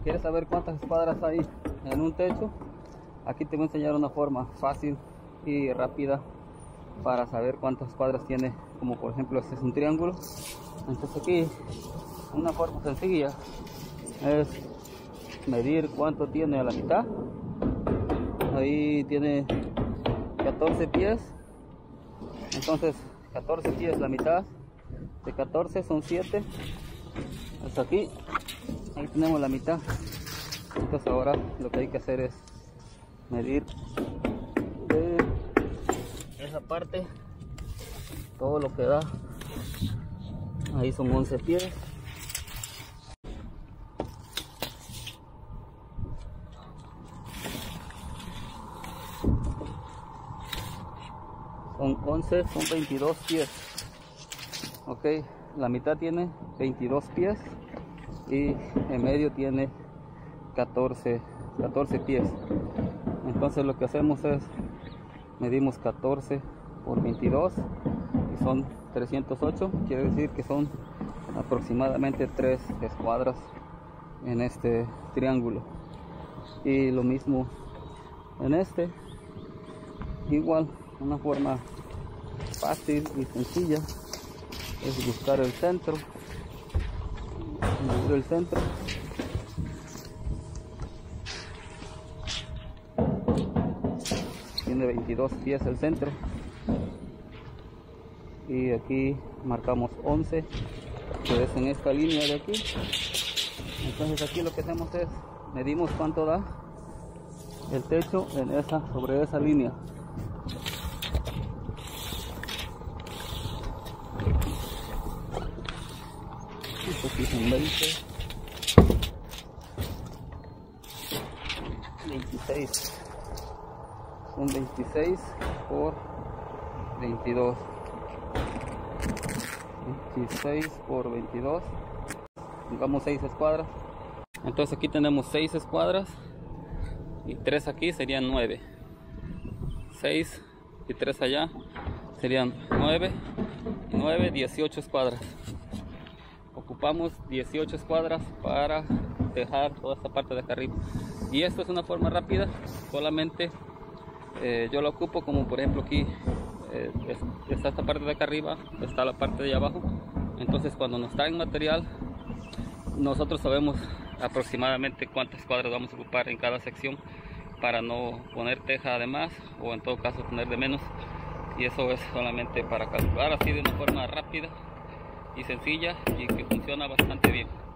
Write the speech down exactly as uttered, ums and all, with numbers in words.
¿Quieres saber cuántas escuadras hay en un techo? Aquí te voy a enseñar una forma fácil y rápida para saber cuántas escuadras tiene, como por ejemplo este es un triángulo. Entonces aquí una forma sencilla es medir cuánto tiene a la mitad. Ahí tiene catorce pies, entonces catorce pies la mitad de catorce son siete, hasta aquí, ahí tenemos la mitad. Entonces ahora lo que hay que hacer es medir de esa parte todo lo que da. Ahí son once pies. Son once, son veintidós pies. Ok, la mitad tiene veintidós pies y en medio tiene catorce, catorce pies. Entonces lo que hacemos es medimos catorce por veintidós y son trescientos ocho, quiere decir que son aproximadamente tres escuadras en este triángulo. Y lo mismo en este, igual, una forma fácil y sencilla es buscar el centro, medir el centro. Tiene veintidós pies el centro y aquí marcamos once, que es en esta línea de aquí. Entonces aquí lo que hacemos es medimos cuánto da el techo en esa, sobre esa línea. Aquí son veinte, veintiséis, son veintiséis por veintidós, veintiséis por veintidós, pongamos seis escuadras. Entonces aquí tenemos seis escuadras y tres aquí serían nueve, seis y tres allá serían nueve, nueve, dieciocho escuadras. Ocupamos dieciocho escuadras para dejar toda esta parte de acá arriba. Y esto es una forma rápida, solamente eh, yo lo ocupo como por ejemplo aquí eh, está esta parte de acá arriba, está la parte de allá abajo. Entonces cuando nos traen material, nosotros sabemos aproximadamente cuántas escuadras vamos a ocupar en cada sección para no poner teja de más o en todo caso poner de menos. Y eso es solamente para calcular así de una forma rápida y sencilla y que funciona bastante bien.